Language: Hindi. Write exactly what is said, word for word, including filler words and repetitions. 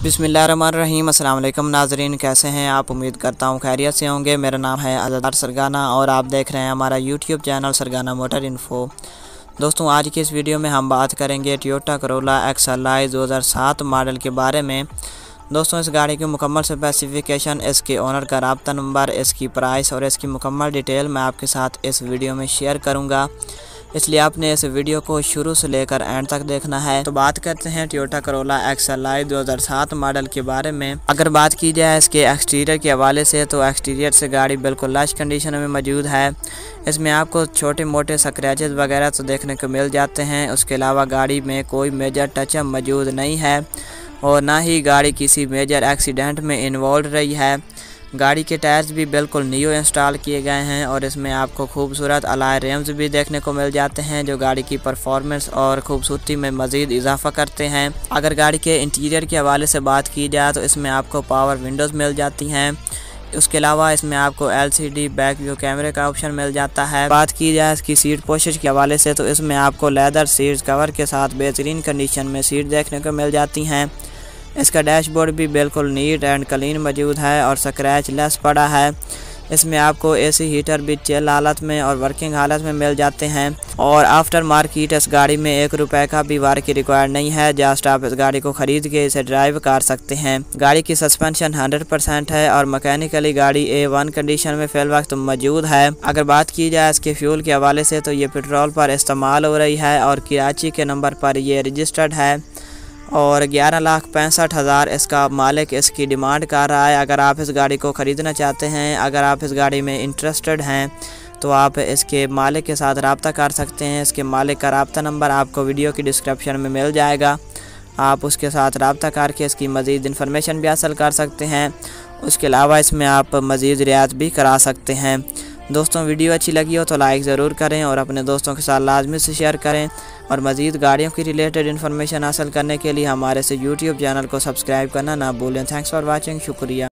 बिस्मिल्लाहिर्रहमानिर्रहीम। अस्सलाम वालेकुम नाज़रीन, कैसे हैं आप? उम्मीद करता हूँ खैरियत से होंगे। मेरा नाम है अज़हर सरगाना और आप देख रहे हैं हमारा YouTube channel Sargana motor info. दोस्तों, आज की इस वीडियो में हम बात करेंगे Toyota Corolla X L I दो हज़ार सात मॉडल के बारे में। दोस्तों, इस गाड़ी की मुकम्मल स्पेसिफिकेशन, इसके ओनर का राब्ता नंबर, इसकी प्राइस और इसकी मुकम्मल डिटेल मैं आपके साथ इस वीडियो में शेयर करूँगा, इसलिए आपने इस वीडियो को शुरू से लेकर एंड तक देखना है। तो बात करते हैं Toyota Corolla X L I दो हज़ार सात मॉडल के बारे में। अगर बात की जाए इसके एक्सटीरियर के हवाले से, तो एक्सटीरियर से गाड़ी बिल्कुल लश कंडीशन में मौजूद है। इसमें आपको छोटे मोटे स्क्रैचेस वगैरह तो देखने को मिल जाते हैं। उसके अलावा गाड़ी में कोई मेजर टचअप मौजूद नहीं है और ना ही गाड़ी किसी मेजर एक्सीडेंट में इन्वॉल्व रही है। गाड़ी के टायर्स भी बिल्कुल न्यू इंस्टॉल किए गए हैं और इसमें आपको खूबसूरत अलॉय रिम्स भी देखने को मिल जाते हैं, जो गाड़ी की परफॉर्मेंस और खूबसूरती में मज़ीद इजाफा करते हैं। अगर गाड़ी के इंटीरियर के हवाले से बात की जाए तो इसमें आपको पावर विंडोज़ मिल जाती हैं। उसके अलावा इसमें आपको L C D back view कैमरे का ऑप्शन मिल जाता है। बात की जाए इसकी सीट पोशिश के हवाले से, तो इसमें आपको लेदर सीट्स कवर के साथ बेहतरीन कंडीशन में सीट देखने को मिल जाती हैं। इसका डैशबोर्ड भी बिल्कुल नीट एंड क्लीन मौजूद है और स्क्रैच लेस पड़ा है। इसमें आपको एसी हीटर भी चिल हालत में और वर्किंग हालत में मिल जाते हैं और आफ्टर मार्केट इस गाड़ी में एक रुपए का भी वारंटी रिक्वायर्ड नहीं है। जस्ट आप इस गाड़ी को खरीद के इसे ड्राइव कर सकते हैं। गाड़ी की सस्पेंशन हंड्रेड परसेंट है और मैकेनिकली गाड़ी ए वन कंडीशन में फिल वक्त मौजूद है। अगर बात की जाए इसके फ्यूल के हवाले से, तो ये पेट्रोल पर इस्तेमाल हो रही है और कराची के नंबर पर ये रजिस्टर्ड है और ग्यारह लाख पैंसठ हज़ार इसका मालिक इसकी डिमांड कर रहा है। अगर आप इस गाड़ी को ख़रीदना चाहते हैं, अगर आप इस गाड़ी में इंटरेस्टेड हैं, तो आप इसके मालिक के साथ रब्ता कर सकते हैं। इसके मालिक का रब्ता नंबर आपको वीडियो की डिस्क्रिप्शन में मिल जाएगा। आप उसके साथ रब्ता करके इसकी मज़ीद इन्फॉर्मेशन भी हासिल कर सकते हैं। उसके अलावा इसमें आप मज़ीद रियायत भी करा सकते हैं। दोस्तों, वीडियो अच्छी लगी हो तो लाइक ज़रूर करें और अपने दोस्तों के साथ लाजमी से शेयर करें और मज़ीद गाड़ियों की रिलेटेड इन्फॉर्मेशन हासिल करने के लिए हमारे से यूट्यूब चैनल को सब्सक्राइब करना ना भूलें। थैंक्स फॉर वाचिंग, शुक्रिया।